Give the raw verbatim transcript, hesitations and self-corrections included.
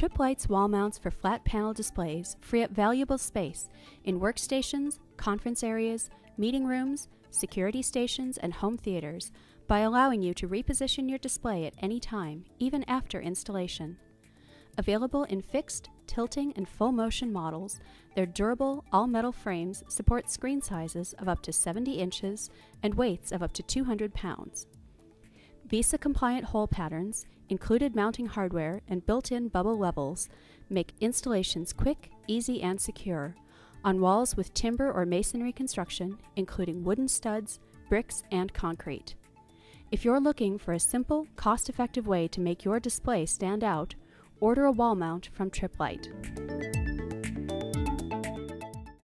Tripp Lite's wall mounts for flat panel displays free up valuable space in workstations, conference areas, meeting rooms, security stations, and home theaters by allowing you to reposition your display at any time, even after installation. Available in fixed, tilting, and full motion models, their durable, all-metal frames support screen sizes of up to seventy inches and weights of up to two hundred pounds. Visa-compliant hole patterns, included mounting hardware, and built-in bubble levels make installations quick, easy, and secure on walls with timber or masonry construction, including wooden studs, bricks, and concrete. If you're looking for a simple, cost-effective way to make your display stand out, order a wall mount from Tripp Lite.